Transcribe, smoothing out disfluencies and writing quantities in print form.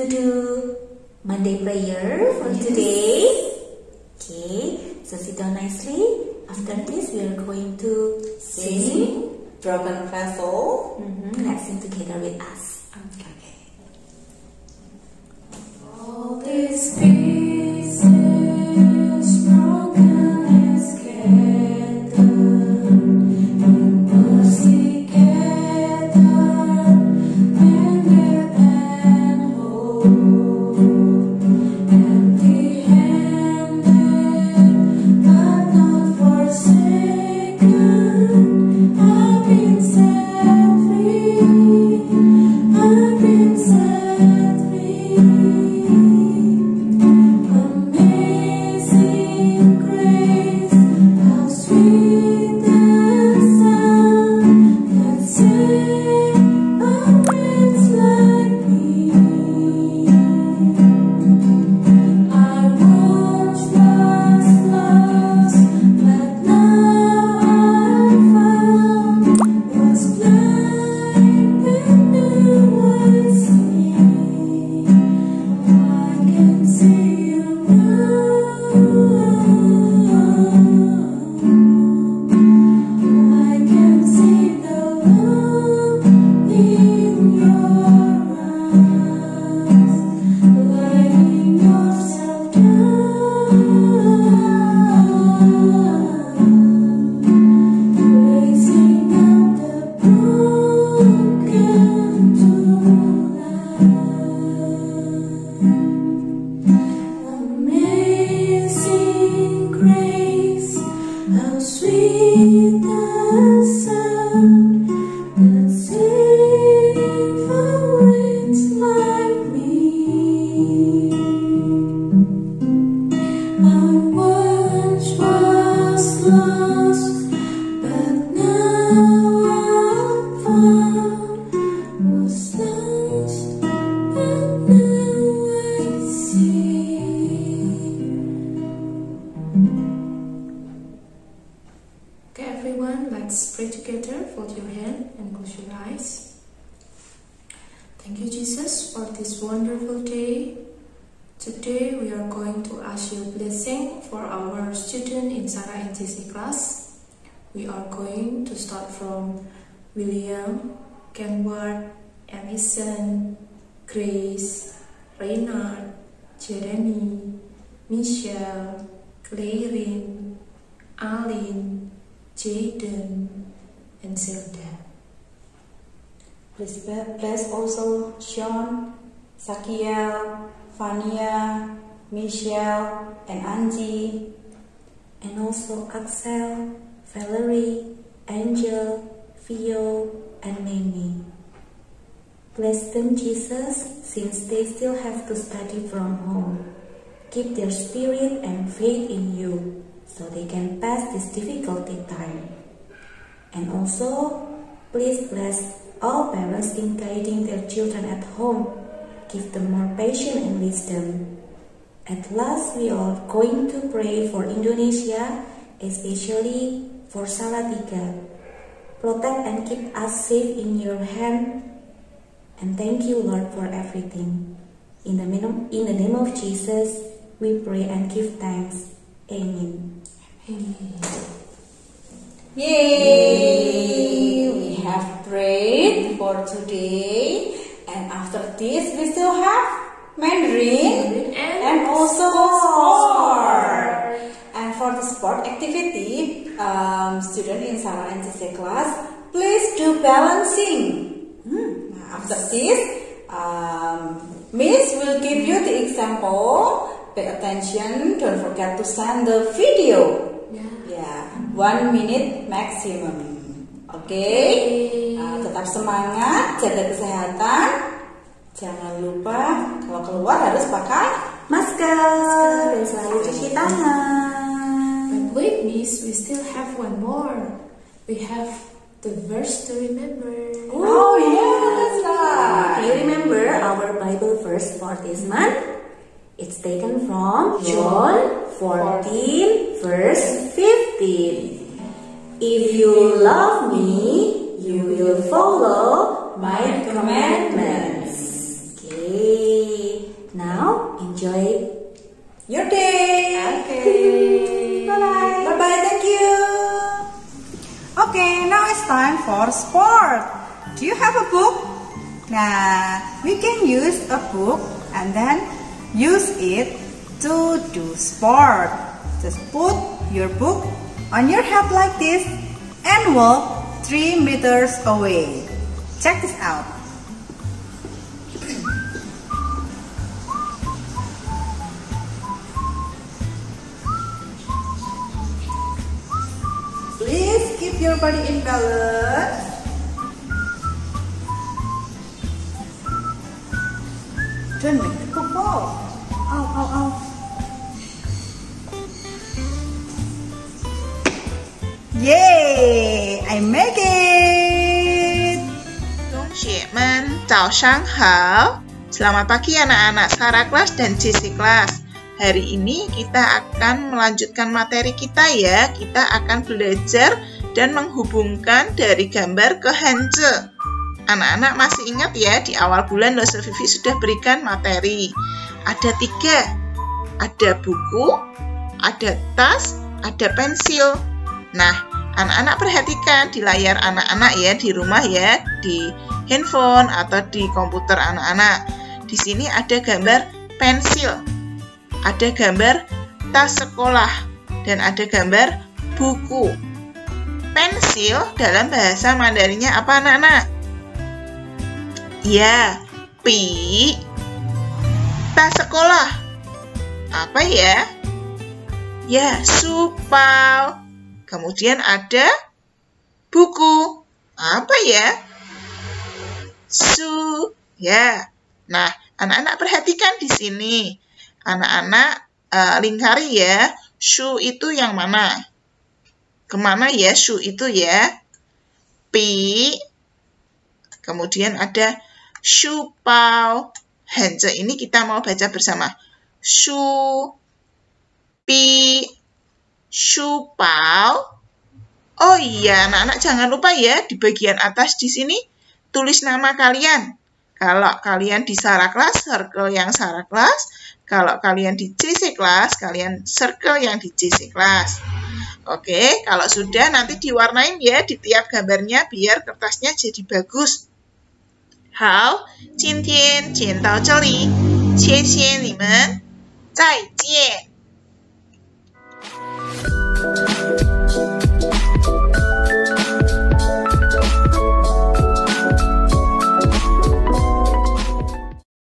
do Monday prayer for today. Okay, so sit down nicely. After this, we are going to sing Broken Vessel. Let's sing together with us. Okay. All these pieces broken and scattered, in mercy gathered, mended and whole, empty-handed but not forsaken. I've been set free. I've been set free. Amazing grace, how sweet the sound that saved a wretch like me. I once was lost, but now I'm found. Was blind, but now I see. I can see you now. I can see the love in your eyes, laying yourself down, raising up the broken to life. Amazing grace, how sweet the sound that saved a wretch like me. I once was lost, but now I'm found. Was lost, but now I see. Okay, everyone, let's pray together. Fold your hand and close your eyes. Thank you, Jesus, for this wonderful day. Today we are going to ask your blessing for our student in Sarah NCC class. We are going to start from William, Kenward, Emerson, Grace, Reynard, Jeremy, Michelle, Clarin, Aline, Jaden, and Zelda. Please bless also Sean, Sakiel, Fania, Michelle, and Angie. And also Axel, Valerie, Angel, Theo, and Mimi. Bless them, Jesus, since they still have to study from home. Keep their spirit and faith in you, so they can pass this difficult time. And also, please bless all parents in guiding their children at home. Give them more patience and wisdom. At last, we are going to pray for Indonesia, especially for Salatiga. Protect and keep us safe in your hand. And thank you, Lord, for everything. In the name of Jesus, we pray and give thanks. Amen. Yay! We have prayed for today, and after this we still have Mandarin and also sport. And for the sport activity, student in Sarah NCC class, please do balancing. After this, Miss will give you the example. Pay attention, don't forget to send the video. Yeah, 1 minute maximum. Okay. Tetap semangat, jaga kesehatan. Jangan lupa kalau keluar harus pakai masker dan selalu cuci tangan. But wait, Miss, we still have one more. We have the verse to remember. Oh yeah, that's right. Do you remember our Bible verse for this month? It's taken from John 14 verse 15. If you love me, you will follow my commandments. Okay. sport. Do you have a book? Nah, we can use a book and then use it to do sport. Just put your book on your head like this and walk 3 meters away. Check this out. Please keep your body in balance. Don't make the book fall. Ow, ow, ow. Yay! I make it! 同学们，早上好. Selamat pagi anak-anak Sarah Class dan JC Class. Hari ini kita akan melanjutkan materi kita ya. Kita akan belajar dan menghubungkan dari gambar ke hanje. Anak-anak masih ingat ya, di awal bulan Dr. Vivi sudah berikan materi. Ada 3. Ada buku, ada tas, ada pensil. Nah, anak-anak perhatikan di layar anak-anak ya, di rumah ya, di handphone atau di komputer anak-anak. Di sini ada gambar pensil, ada gambar tas sekolah, dan ada gambar buku. Pensil dalam bahasa Mandarinnya apa anak-anak? Ya, pi. Tas sekolah apa ya? Ya, supau. Kemudian ada buku. Apa ya? Su. Ya. Nah, anak-anak perhatikan di sini. Anak-anak lingkari ya. Su itu yang mana? Kemana ya su itu ya? Pi. Kemudian ada supau. Hanje ini kita mau baca bersama. Su. Pi. Supau. Oh iya, anak-anak jangan lupa ya, di bagian atas di sini tulis nama kalian. Kalau kalian di Sarah Class, circle yang Sarah Class. Kalau kalian di JC Class, kalian circle yang di JC Class. Oke, kalau sudah nanti diwarnain ya di tiap gambarnya biar kertasnya jadi bagus. 好，今天剪到这里，谢谢你们，再见。